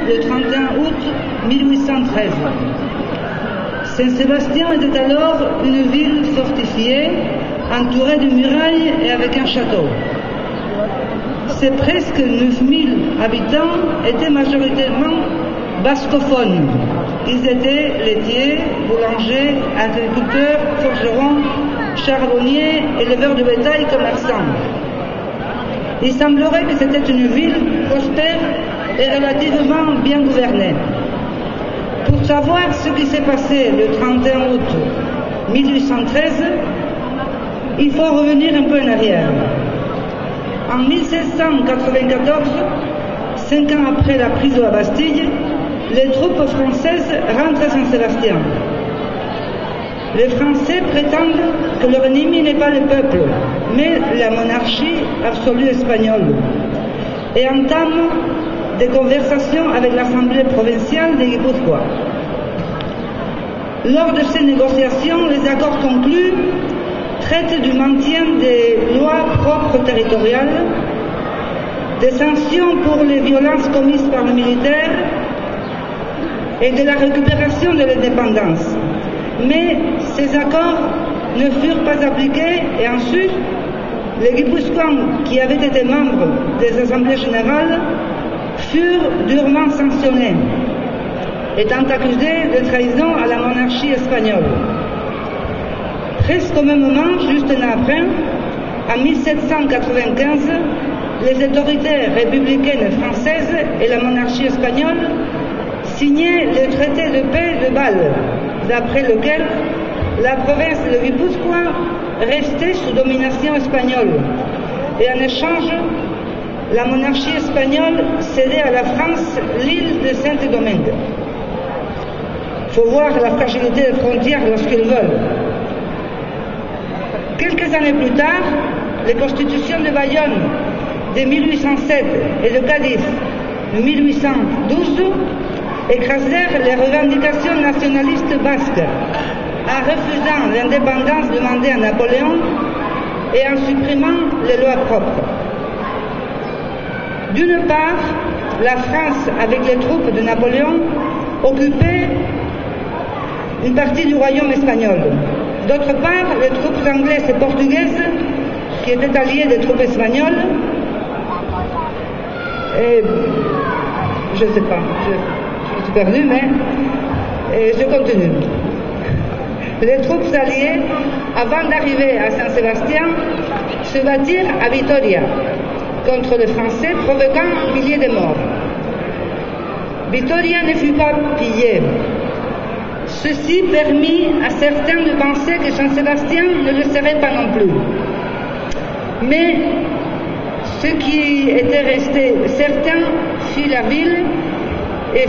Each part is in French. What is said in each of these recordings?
le 31 août 1813. Saint-Sébastien était alors une ville fortifiée, entourée de murailles et avec un château. Ses presque 9000 habitants étaient majoritairement bascophones. Ils étaient laitiers, boulangers, agriculteurs, forgerons, charbonniers, éleveurs de bétail, commerçants. Il semblerait que c'était une ville prospère et relativement bien gouvernée. Pour savoir ce qui s'est passé le 31 août 1813, il faut revenir un peu en arrière. En 1794, 5 ans après la prise de la Bastille, les troupes françaises rentrent à Saint-Sébastien. Les Français prétendent que leur ennemi n'est pas le peuple, mais la monarchie absolue espagnole, et entament des conversations avec l'Assemblée provinciale de Guipúzcoa. Lors de ces négociations, les accords conclus traitent du maintien des lois propres territoriales, des sanctions pour les violences commises par les militaires et de la récupération de l'indépendance. Mais ces accords ne furent pas appliqués et ensuite, les Guipuzcoans qui avaient été membres des assemblées générales furent durement sanctionnés, étant accusés de trahison à la monarchie espagnole. Presque au même moment, juste un an après, en 1795, les autorités républicaines françaises et la monarchie espagnole signaient le traité de paix de Bâle, d'après lequel la province de Guipúzcoa restait sous domination espagnole, et en échange, la monarchie espagnole cédait à la France l'île de Saint-Domingue. Il faut voir la fragilité des frontières lorsqu'ils veulent. Quelques années plus tard, les constitutions de Bayonne de 1807 et de Cadiz de 1812 écrasèrent les revendications nationalistes basques en refusant l'indépendance demandée à Napoléon et en supprimant les lois propres. D'une part, la France, avec les troupes de Napoléon, occupait une partie du royaume espagnol. D'autre part, les troupes anglaises et portugaises, qui étaient alliées des troupes espagnoles, et je ne sais pas, je suis perdu, mais je continue. Les troupes alliées, avant d'arriver à Saint-Sébastien, se battirent à Vitoria contre les Français, provoquant milliers de morts. Vitoria ne fut pas pillée. Ceci permit à certains de penser que Saint-Sébastien ne le serait pas non plus. Mais ceux qui étaient restés, certains fuient la ville et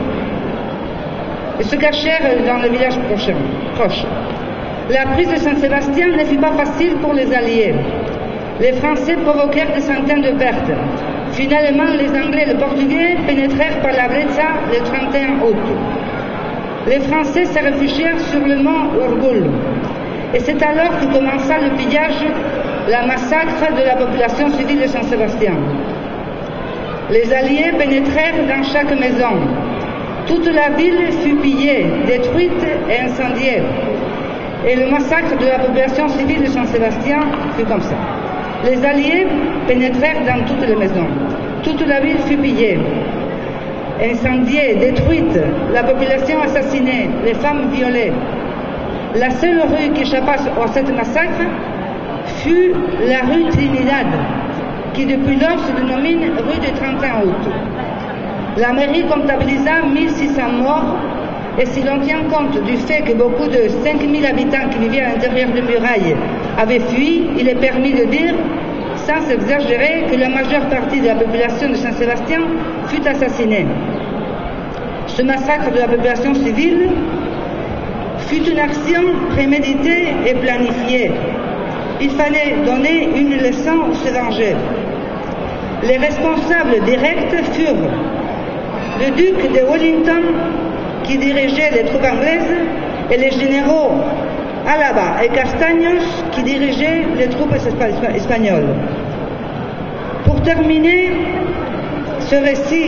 se cachèrent dans le village proche. La prise de Saint-Sébastien ne fut pas facile pour les Alliés. Les Français provoquèrent des centaines de pertes. Finalement, les Anglais et les Portugais pénétrèrent par la Brecha le 31 août. Les Français se réfugièrent sur le mont Urgul. Et c'est alors que commença le pillage, la massacre de la population civile de Saint-Sébastien. Les Alliés pénétrèrent dans chaque maison. Toute la ville fut pillée, détruite et incendiée. Et le massacre de la population civile de Saint-Sébastien fut comme ça. Les Alliés pénétrèrent dans toutes les maisons. Toute la ville fut pillée, incendiée, détruite, la population assassinée, les femmes violées. La seule rue qui échappa à ce massacre fut la rue Trinidad, qui depuis lors se dénomine rue du 31 août. La mairie comptabilisa 1600 morts, et si l'on tient compte du fait que beaucoup de 5000 habitants qui vivaient à l'intérieur des murailles avaient fui, il est permis de dire, sans exagérer, que la majeure partie de la population de Saint-Sébastien fut assassinée. Ce massacre de la population civile fut une action préméditée et planifiée. Il fallait donner une leçon aux étrangers. Les responsables directs furent le duc de Wellington, qui dirigeait les troupes anglaises, et les généraux Alava et Castaños, qui dirigeaient les troupes espagnoles. Pour terminer ce récit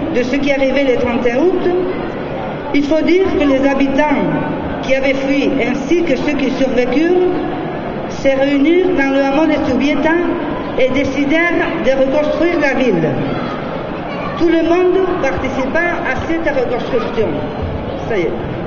de ce qui arrivait le 31 août, il faut dire que les habitants qui avaient fui ainsi que ceux qui survécurent se réunirent dans le hameau de Zubieta et décidèrent de reconstruire la ville. Tout le monde participa à cette reconstruction. Ça y est.